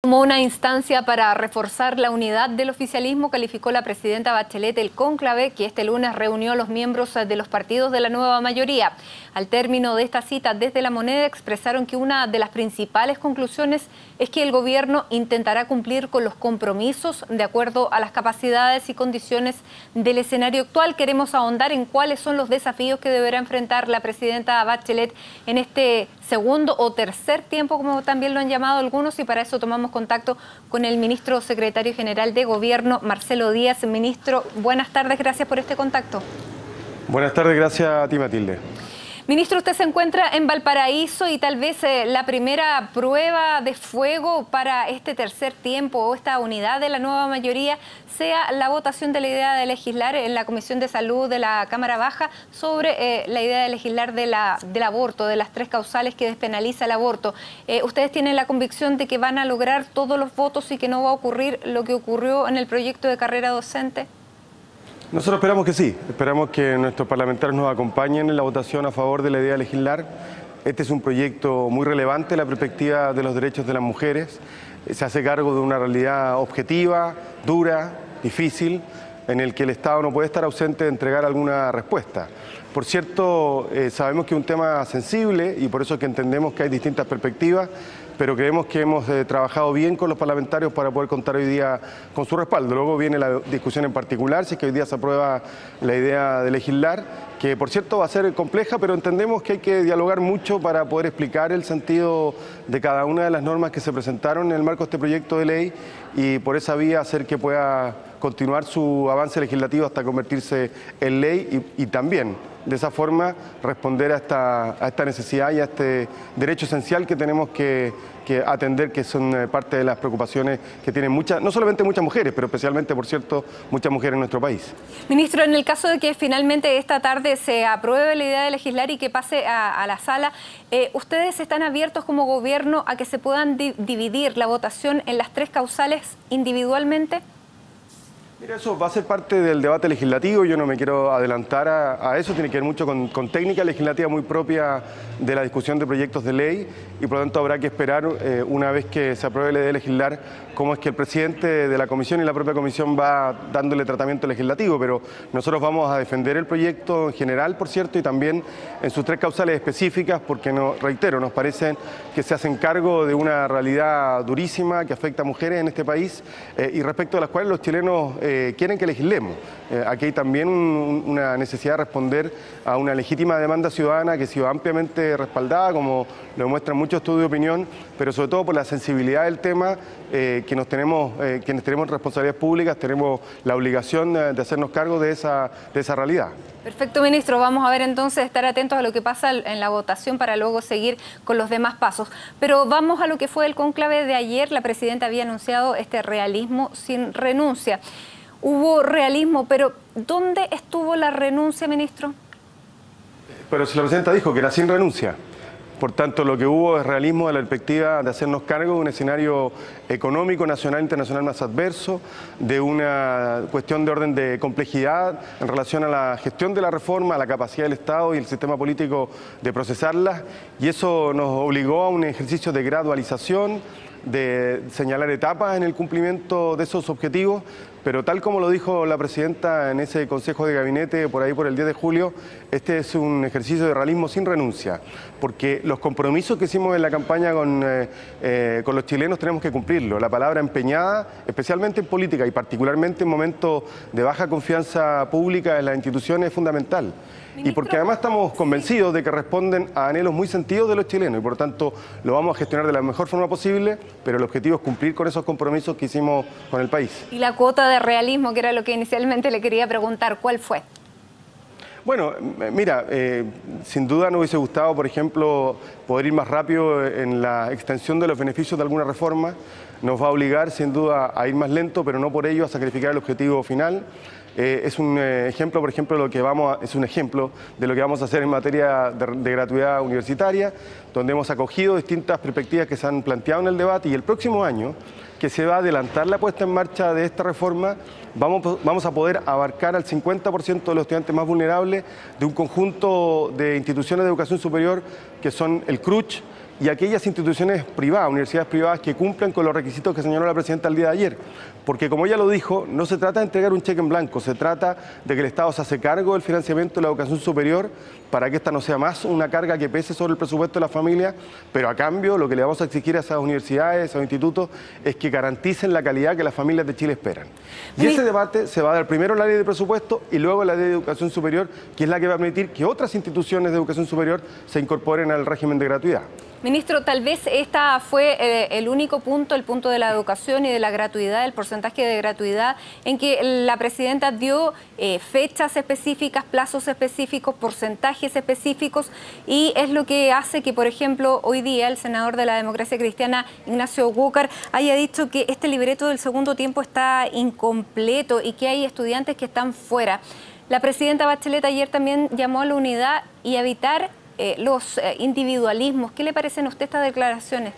Como una instancia para reforzar la unidad del oficialismo, calificó la presidenta Bachelet el cónclave que este lunes reunió a los miembros de los partidos de la nueva mayoría. Al término de esta cita, desde La Moneda expresaron que una de las principales conclusiones es que el gobierno intentará cumplir con los compromisos de acuerdo a las capacidades y condiciones del escenario actual. Queremos ahondar en cuáles son los desafíos que deberá enfrentar la presidenta Bachelet en este segundo o tercer tiempo, como también lo han llamado algunos, y para eso tomamos contacto con el ministro secretario general de Gobierno, Marcelo Díaz. Ministro, buenas tardes, gracias por este contacto. Buenas tardes, gracias a ti, Matilde. Ministro, usted se encuentra en Valparaíso y tal vez la primera prueba de fuego para este tercer tiempo o esta unidad de la nueva mayoría sea la votación de la idea de legislar en la Comisión de Salud de la Cámara Baja sobre la idea de legislar del aborto, de las 3 causales que despenaliza el aborto. ¿Ustedes tienen la convicción de que van a lograr todos los votos y que no va a ocurrir lo que ocurrió en el proyecto de carrera docente? Nosotros esperamos que sí, esperamos que nuestros parlamentarios nos acompañen en la votación a favor de la idea de legislar. Este es un proyecto muy relevante en la perspectiva de los derechos de las mujeres. Se hace cargo de una realidad objetiva, dura, difícil, en el que el Estado no puede estar ausente de entregar alguna respuesta. Por cierto, sabemos que es un tema sensible y por eso es que entendemos que hay distintas perspectivas, pero creemos que hemos trabajado bien con los parlamentarios para poder contar hoy día con su respaldo. Luego viene la discusión en particular, si es que hoy día se aprueba la idea de legislar, que por cierto va a ser compleja, pero entendemos que hay que dialogar mucho para poder explicar el sentido de cada una de las normas que se presentaron en el marco de este proyecto de ley y por esa vía hacer que pueda continuar su avance legislativo hasta convertirse en ley y también de esa forma responder a esta necesidad y a este derecho esencial que tenemos que atender, que son parte de las preocupaciones que tienen no solamente muchas mujeres, pero especialmente, por cierto, muchas mujeres en nuestro país. Ministro, en el caso de que finalmente esta tarde se apruebe la idea de legislar y que pase a la sala, ¿ustedes están abiertos como gobierno a que se puedan dividir la votación en las 3 causales individualmente? Mira, eso va a ser parte del debate legislativo, yo no me quiero adelantar a eso, tiene que ver mucho con técnica legislativa muy propia de la discusión de proyectos de ley y por lo tanto habrá que esperar una vez que se apruebe la idea de legislar cómo es que el presidente de la comisión y la propia comisión va dándole tratamiento legislativo, pero nosotros vamos a defender el proyecto en general, por cierto, y también en sus 3 causales específicas porque, reitero, nos parece que se hacen cargo de una realidad durísima que afecta a mujeres en este país y respecto a las cuales los chilenos quieren que legislemos. Aquí hay también una necesidad de responder a una legítima demanda ciudadana que ha sido ampliamente respaldada, como lo demuestran muchos estudios de opinión, pero sobre todo por la sensibilidad del tema, quienes tenemos responsabilidades públicas, tenemos la obligación de hacernos cargo de esa realidad. Perfecto, ministro. Vamos a ver entonces, estar atentos a lo que pasa en la votación para luego seguir con los demás pasos. Pero vamos a lo que fue el cónclave de ayer. La presidenta había anunciado este realismo sin renuncia. Hubo realismo, pero ¿dónde estuvo la renuncia, ministro? Pero si la presidenta dijo que era sin renuncia. Por tanto, lo que hubo es realismo de la perspectiva de hacernos cargo de un escenario económico, nacional e internacional más adverso, de una cuestión de orden de complejidad en relación a la gestión de la reforma, a la capacidad del Estado y el sistema político de procesarla, y eso nos obligó a un ejercicio de gradualización, de señalar etapas en el cumplimiento de esos objetivos, pero tal como lo dijo la presidenta en ese Consejo de Gabinete por ahí por el 10 de julio, este es un ejercicio de realismo sin renuncia, porque los compromisos que hicimos en la campaña con los chilenos tenemos que cumplirlo. La palabra empeñada, especialmente en política y particularmente en momentos de baja confianza pública en las instituciones, es fundamental. Y porque además estamos convencidos de que responden a anhelos muy sentidos de los chilenos y por lo tanto lo vamos a gestionar de la mejor forma posible, pero el objetivo es cumplir con esos compromisos que hicimos con el país. Y la cuota de realismo, que era lo que inicialmente le quería preguntar, ¿cuál fue? Bueno, mira, sin duda nos hubiese gustado, por ejemplo, poder ir más rápido en la extensión de los beneficios de alguna reforma. Nos va a obligar, sin duda, a ir más lento, pero no por ello a sacrificar el objetivo final. Es un ejemplo, por ejemplo, es un ejemplo de lo que vamos a hacer en materia de gratuidad universitaria, donde hemos acogido distintas perspectivas que se han planteado en el debate y el próximo año, que se va a adelantar la puesta en marcha de esta reforma, vamos a poder abarcar al 50% de los estudiantes más vulnerables de un conjunto de instituciones de educación superior que son el CRUCH, y aquellas instituciones privadas, universidades privadas que cumplan con los requisitos que señaló la presidenta el día de ayer. Porque como ella lo dijo, no se trata de entregar un cheque en blanco, se trata de que el Estado se hace cargo del financiamiento de la educación superior para que esta no sea más una carga que pese sobre el presupuesto de la familia, pero a cambio lo que le vamos a exigir a esas universidades, a esos institutos, es que garanticen la calidad que las familias de Chile esperan. Y ese debate se va a dar primero en la ley de presupuesto y luego en la ley de educación superior, que es la que va a permitir que otras instituciones de educación superior se incorporen al régimen de gratuidad. Ministro, tal vez esta fue el único punto, el punto de la educación y de la gratuidad, el porcentaje de gratuidad, en que la presidenta dio fechas específicas, plazos específicos, porcentajes específicos, y es lo que hace que, por ejemplo, hoy día el senador de la Democracia Cristiana, Ignacio Walker, haya dicho que este libreto del segundo tiempo está incompleto y que hay estudiantes que están fuera. La presidenta Bachelet ayer también llamó a la unidad y a evitar los individualismos. ¿Qué le parecen a usted estas declaraciones?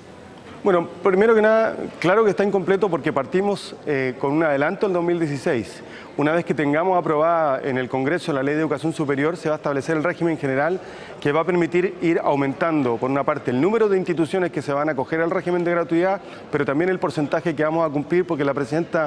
Bueno, primero que nada, claro que está incompleto porque partimos con un adelanto en 2016. Una vez que tengamos aprobada en el Congreso la Ley de Educación Superior, se va a establecer el régimen general que va a permitir ir aumentando, por una parte, el número de instituciones que se van a acoger al régimen de gratuidad, pero también el porcentaje que vamos a cumplir, porque la presidenta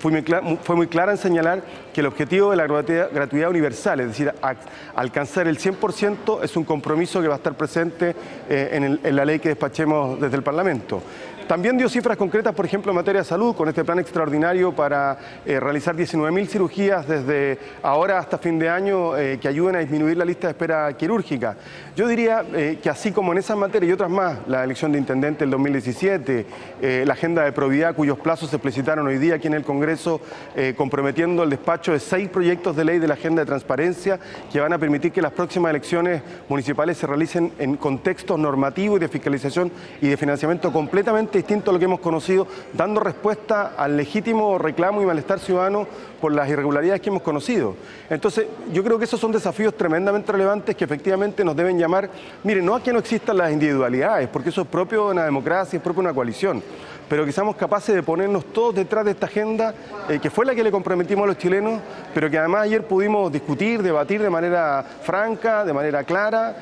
fue muy clara en señalar que el objetivo de la gratuidad universal, es decir, alcanzar el 100%, es un compromiso que va a estar presente en la ley que despachemos desde el Parlamento. También dio cifras concretas, por ejemplo, en materia de salud, con este plan extraordinario para realizar 19.000 cirugías desde ahora hasta fin de año que ayuden a disminuir la lista de espera quirúrgica. Yo diría que así como en esas materias y otras más, la elección de intendente del 2017, la agenda de probidad cuyos plazos se explicitaron hoy día aquí en el Congreso, comprometiendo el despacho de 6 proyectos de ley de la agenda de transparencia que van a permitir que las próximas elecciones municipales se realicen en contextos normativos y de fiscalización y de financiamiento completamente distinto a lo que hemos conocido, dando respuesta al legítimo reclamo y malestar ciudadano por las irregularidades que hemos conocido. Entonces, yo creo que esos son desafíos tremendamente relevantes que efectivamente nos deben llamar, miren, no a que no existan las individualidades, porque eso es propio de una democracia, es propio de una coalición, pero que seamos capaces de ponernos todos detrás de esta agenda, que fue la que le comprometimos a los chilenos, pero que además ayer pudimos discutir, debatir de manera franca, de manera clara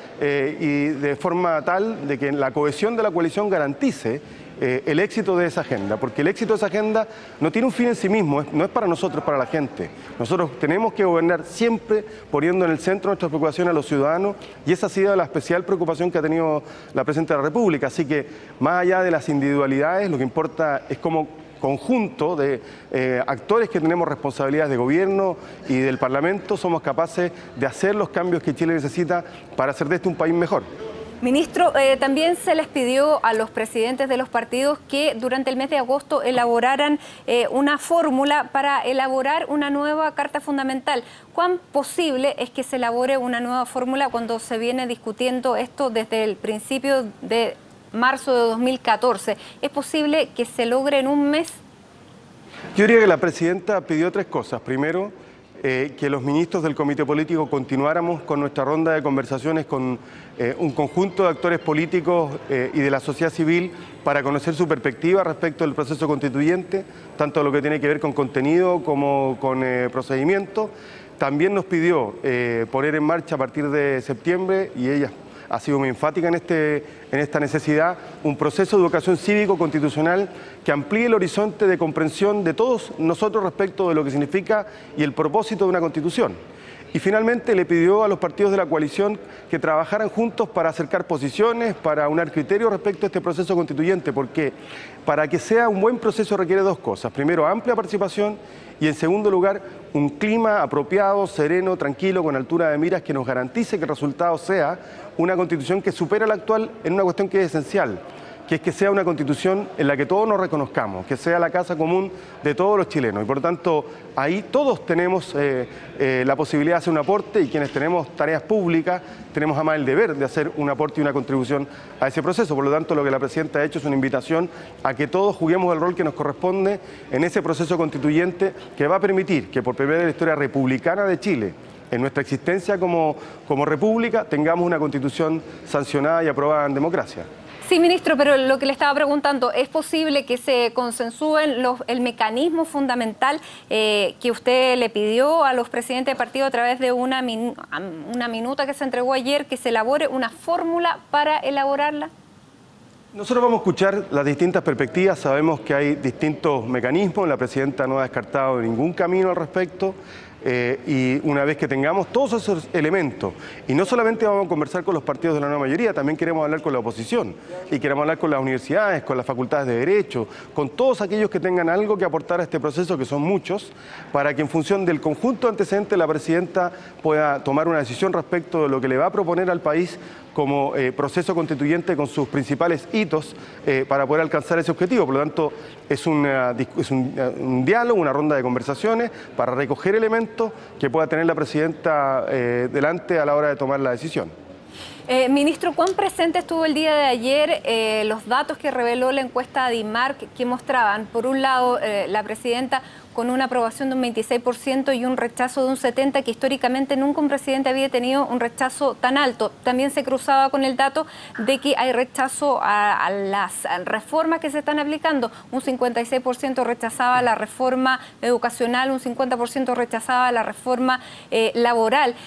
y de forma tal de que la cohesión de la coalición garantice el éxito de esa agenda, porque el éxito de esa agenda no tiene un fin en sí mismo, no es para nosotros, es para la gente. Nosotros tenemos que gobernar siempre poniendo en el centro nuestra preocupación a los ciudadanos, y esa ha sido la especial preocupación que ha tenido la Presidenta de la República. Así que, más allá de las individualidades, lo que importa es cómo conjunto de actores que tenemos responsabilidades de gobierno y del Parlamento somos capaces de hacer los cambios que Chile necesita para hacer de este un país mejor. Ministro, también se les pidió a los presidentes de los partidos que durante el mes de agosto elaboraran una fórmula para elaborar una nueva Carta Fundamental. ¿Cuán posible es que se elabore una nueva fórmula cuando se viene discutiendo esto desde el principio de marzo de 2014? ¿Es posible que se logre en un mes? Yo diría que la presidenta pidió 3 cosas. Primero, que los ministros del Comité Político continuáramos con nuestra ronda de conversaciones con un conjunto de actores políticos y de la sociedad civil para conocer su perspectiva respecto del proceso constituyente, tanto lo que tiene que ver con contenido como con procedimiento. También nos pidió poner en marcha a partir de septiembre, y ella ha sido muy enfática en esta necesidad, un proceso de educación cívico-constitucional que amplíe el horizonte de comprensión de todos nosotros respecto de lo que significa y el propósito de una constitución. Y finalmente le pidió a los partidos de la coalición que trabajaran juntos para acercar posiciones, para unar criterios respecto a este proceso constituyente, porque para que sea un buen proceso requiere 2 cosas. Primero, amplia participación y, en segundo lugar, un clima apropiado, sereno, tranquilo, con altura de miras que nos garantice que el resultado sea una constitución que supera la actual en una cuestión que es esencial, que es que sea una constitución en la que todos nos reconozcamos, que sea la casa común de todos los chilenos. Y por tanto, ahí todos tenemos la posibilidad de hacer un aporte, y quienes tenemos tareas públicas tenemos además el deber de hacer un aporte y una contribución a ese proceso. Por lo tanto, lo que la presidenta ha hecho es una invitación a que todos juguemos el rol que nos corresponde en ese proceso constituyente que va a permitir que por primera vez en la historia republicana de Chile, en nuestra existencia como república, tengamos una constitución sancionada y aprobada en democracia. Sí, ministro, pero lo que le estaba preguntando, ¿es posible que se consensúen el mecanismo fundamental que usted le pidió a los presidentes de partido a través de una minuta que se entregó ayer, que se elabore una fórmula para elaborarla? Nosotros vamos a escuchar las distintas perspectivas, sabemos que hay distintos mecanismos, la presidenta no ha descartado ningún camino al respecto. Y una vez que tengamos todos esos elementos, y no solamente vamos a conversar con los partidos de la nueva mayoría, también queremos hablar con la oposición, y queremos hablar con las universidades, con las facultades de Derecho, con todos aquellos que tengan algo que aportar a este proceso, que son muchos, para que en función del conjunto antecedente la presidenta pueda tomar una decisión respecto de lo que le va a proponer al país como proceso constituyente con sus principales hitos para poder alcanzar ese objetivo. Por lo tanto, es un diálogo, una ronda de conversaciones para recoger elementos que pueda tener la presidenta delante a la hora de tomar la decisión. Ministro, ¿cuán presente estuvo el día de ayer los datos que reveló la encuesta de DIMARC que mostraban, por un lado, la presidenta con una aprobación de un 26% y un rechazo de un 70%, que históricamente nunca un presidente había tenido un rechazo tan alto? También se cruzaba con el dato de que hay rechazo a las reformas que se están aplicando. Un 56% rechazaba la reforma educacional, un 50% rechazaba la reforma laboral.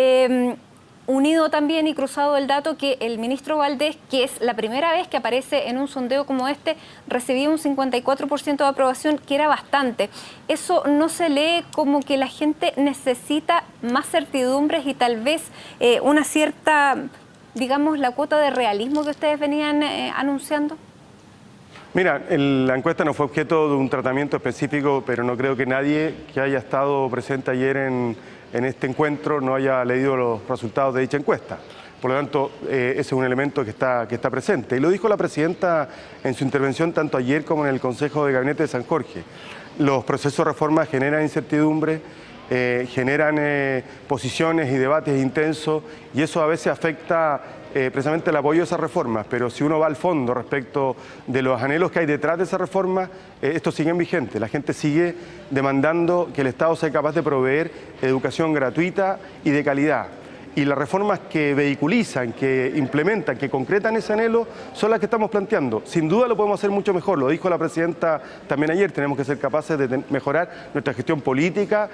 Unido también y cruzado el dato que el ministro Valdés, que es la primera vez que aparece en un sondeo como este, recibía un 54% de aprobación, que era bastante. ¿Eso no se lee como que la gente necesita más certidumbres y tal vez una cierta, digamos, la cuota de realismo que ustedes venían anunciando? Mira, la encuesta no fue objeto de un tratamiento específico, pero no creo que nadie que haya estado presente ayer en este encuentro no haya leído los resultados de dicha encuesta. Por lo tanto, ese es un elemento que está presente. Y lo dijo la presidenta en su intervención tanto ayer como en el Consejo de Gabinete de San Jorge. Los procesos de reforma generan incertidumbre, generan posiciones y debates intensos, y eso a veces afecta precisamente el apoyo de esas reformas. Pero si uno va al fondo respecto de los anhelos que hay detrás de esa reforma, estos siguen vigentes. La gente sigue demandando que el Estado sea capaz de proveer educación gratuita y de calidad. Y las reformas que vehiculizan, que implementan, que concretan ese anhelo, son las que estamos planteando. Sin duda lo podemos hacer mucho mejor, lo dijo la presidenta también ayer, tenemos que ser capaces de mejorar nuestra gestión política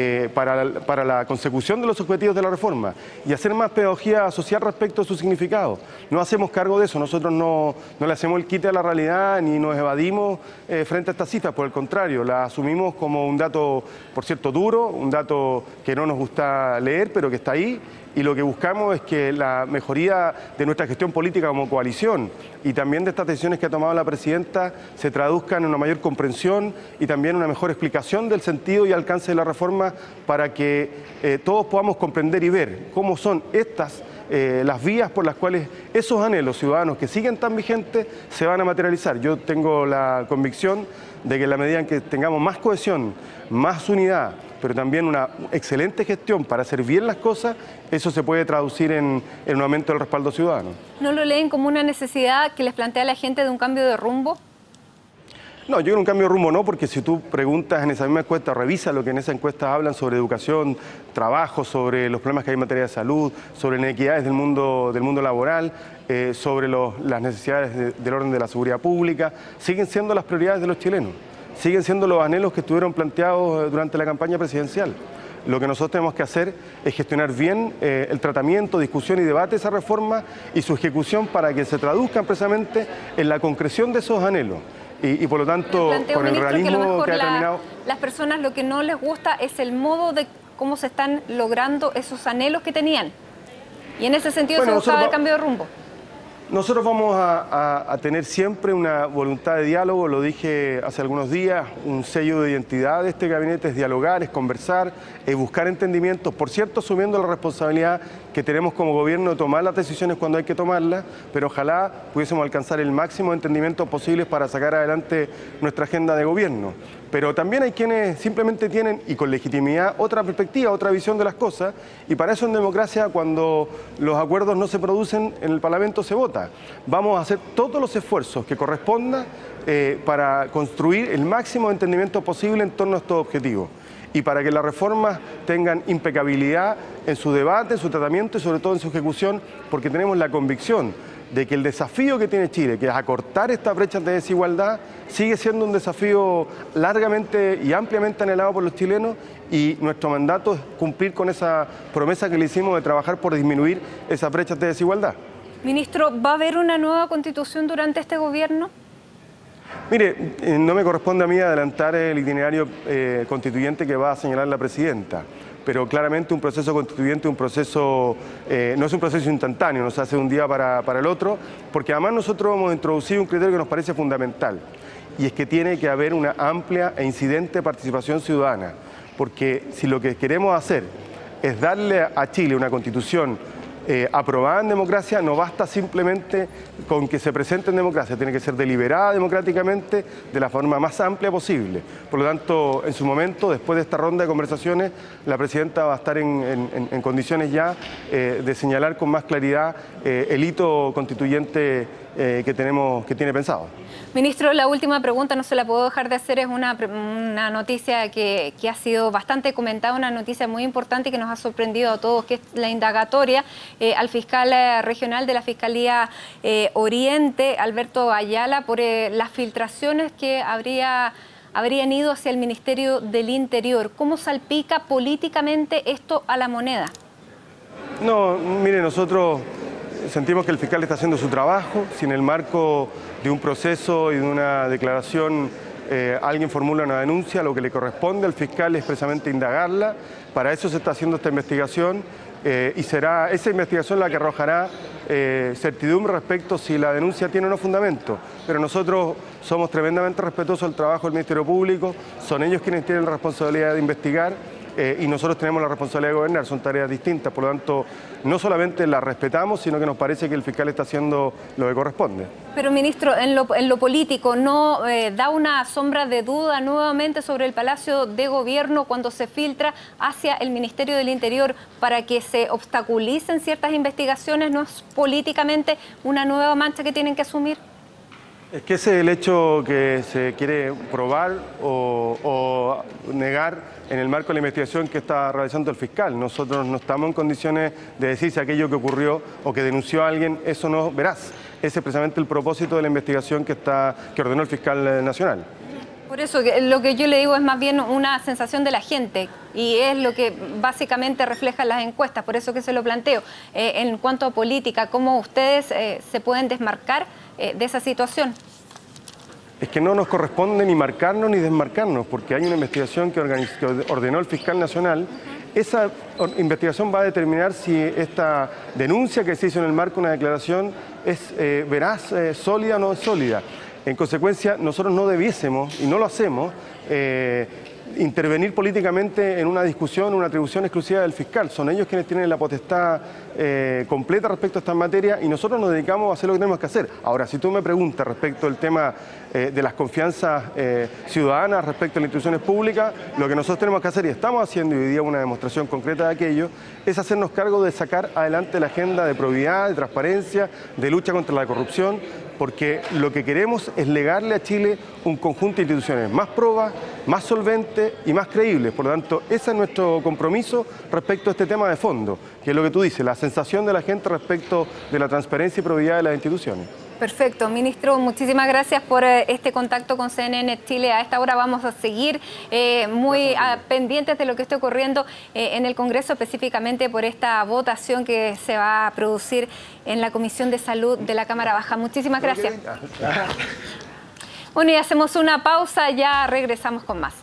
para la consecución de los objetivos de la reforma y hacer más pedagogía social respecto a su significado. No hacemos cargo de eso, nosotros no le hacemos el quite a la realidad ni nos evadimos frente a estas cifras, por el contrario, las asumimos como un dato, por cierto, duro, un dato que no nos gusta leer, pero que está ahí. Y lo que buscamos es que la mejoría de nuestra gestión política como coalición y también de estas decisiones que ha tomado la presidenta se traduzcan en una mayor comprensión y también una mejor explicación del sentido y alcance de la reforma para que todos podamos comprender y ver cómo son estas las vías por las cuales esos anhelos ciudadanos que siguen tan vigentes se van a materializar. Yo tengo la convicción de que en la medida en que tengamos más cohesión, más unidad, pero también una excelente gestión para hacer bien las cosas, eso se puede traducir en un aumento del respaldo ciudadano. ¿No lo leen como una necesidad que les plantea a la gente de un cambio de rumbo? No, yo creo un cambio de rumbo no, porque si tú preguntas en esa misma encuesta, revisa lo que en esa encuesta hablan sobre educación, trabajo, sobre los problemas que hay en materia de salud, sobre inequidades del mundo laboral, sobre las necesidades del orden de la seguridad pública, siguen siendo las prioridades de los chilenos. Siguen siendo los anhelos que estuvieron planteados durante la campaña presidencial. Lo que nosotros tenemos que hacer es gestionar bien el tratamiento, discusión y debate de esa reforma y su ejecución para que se traduzcan precisamente en la concreción de esos anhelos. Y por lo tanto, con el realismo que ha terminado... Las personas lo que no les gusta es el modo de cómo se están logrando esos anhelos que tenían. Y en ese sentido se buscaba el cambio de rumbo. Nosotros vamos a tener siempre una voluntad de diálogo, lo dije hace algunos días, un sello de identidad de este gabinete es dialogar, es conversar, es buscar entendimientos, por cierto, asumiendo la responsabilidad que tenemos como gobierno de tomar las decisiones cuando hay que tomarlas, pero ojalá pudiésemos alcanzar el máximo de entendimientos posibles para sacar adelante nuestra agenda de gobierno. Pero también hay quienes simplemente tienen, y con legitimidad, otra perspectiva, otra visión de las cosas, y para eso en democracia, cuando los acuerdos no se producen, en el Parlamento se vota. Vamos a hacer todos los esfuerzos que correspondan para construir el máximo de entendimiento posible en torno a estos objetivos y para que las reformas tengan impecabilidad en su debate, en su tratamiento y sobre todo en su ejecución, porque tenemos la convicción de que el desafío que tiene Chile, que es acortar estas brechas de desigualdad, sigue siendo un desafío largamente y ampliamente anhelado por los chilenos y nuestro mandato es cumplir con esa promesa que le hicimos de trabajar por disminuir esas brechas de desigualdad. Ministro, ¿va a haber una nueva constitución durante este gobierno? Mire, no me corresponde a mí adelantar el itinerario constituyente que va a señalar la presidenta, pero claramente un proceso constituyente no es un proceso instantáneo, no se hace de un día para el otro, porque además nosotros hemos introducido un criterio que nos parece fundamental, y es que tiene que haber una amplia e incidente participación ciudadana, porque si lo que queremos hacer es darle a Chile una constitución aprobada en democracia, no basta simplemente con que se presente en democracia, tiene que ser deliberada democráticamente de la forma más amplia posible. Por lo tanto, en su momento, después de esta ronda de conversaciones, la presidenta va a estar en condiciones ya de señalar con más claridad el hito constituyente que tiene pensado. Ministro, la última pregunta no se la puedo dejar de hacer, es una noticia que ha sido bastante comentada, una noticia muy importante y que nos ha sorprendido a todos, que es la indagatoria al fiscal regional de la Fiscalía Oriente, Alberto Ayala, por las filtraciones que habrían ido hacia el Ministerio del Interior. ¿Cómo salpica políticamente esto a la moneda? No, mire, nosotros sentimos que el fiscal está haciendo su trabajo. Si en el marco de un proceso y de una declaración alguien formula una denuncia, lo que le corresponde al fiscal es precisamente indagarla. Para eso se está haciendo esta investigación y será esa investigación la que arrojará certidumbre respecto si la denuncia tiene o no fundamento. Pero nosotros somos tremendamente respetuosos del trabajo del Ministerio Público, son ellos quienes tienen la responsabilidad de investigar. Y nosotros tenemos la responsabilidad de gobernar, son tareas distintas, por lo tanto, no solamente las respetamos, sino que nos parece que el fiscal está haciendo lo que corresponde. Pero, ministro, en lo político, ¿no da una sombra de duda nuevamente sobre el Palacio de Gobierno cuando se filtra hacia el Ministerio del Interior para que se obstaculicen ciertas investigaciones? ¿No es políticamente una nueva mancha que tienen que asumir? Es que ese es el hecho que se quiere probar o negar en el marco de la investigación que está realizando el fiscal. Nosotros no estamos en condiciones de decir si aquello que ocurrió o que denunció a alguien, eso no es veraz. Ese es precisamente el propósito de la investigación que ordenó el fiscal nacional. Por eso, lo que yo le digo es más bien una sensación de la gente y es lo que básicamente reflejan las encuestas, por eso que se lo planteo. En cuanto a política, ¿cómo ustedes se pueden desmarcar de esa situación? Es que no nos corresponde ni marcarnos ni desmarcarnos, porque hay una investigación que ordenó el fiscal nacional. Esa investigación va a determinar si esta denuncia que se hizo en el marco de una declaración es veraz, sólida o no sólida. En consecuencia, nosotros no debiésemos, y no lo hacemos, intervenir políticamente en una discusión, una atribución exclusiva del fiscal. Son ellos quienes tienen la potestad completa respecto a esta materia y nosotros nos dedicamos a hacer lo que tenemos que hacer. Ahora, si tú me preguntas respecto al tema de las confianzas ciudadanas respecto a las instituciones públicas, lo que nosotros tenemos que hacer, y estamos haciendo hoy día una demostración concreta de aquello, es hacernos cargo de sacar adelante la agenda de probidad, de transparencia, de lucha contra la corrupción, porque lo que queremos es legarle a Chile un conjunto de instituciones más probas, más solventes y más creíbles. Por lo tanto, ese es nuestro compromiso respecto a este tema de fondo, que es lo que tú dices, la sensación de la gente respecto de la transparencia y probidad de las instituciones. Perfecto. Ministro, muchísimas gracias por este contacto con CNN Chile. A esta hora vamos a seguir muy pendientes de lo que esté ocurriendo en el Congreso, específicamente por esta votación que se va a producir en la Comisión de Salud de la Cámara Baja. Muchísimas gracias. Bueno, y hacemos una pausa, ya regresamos con más.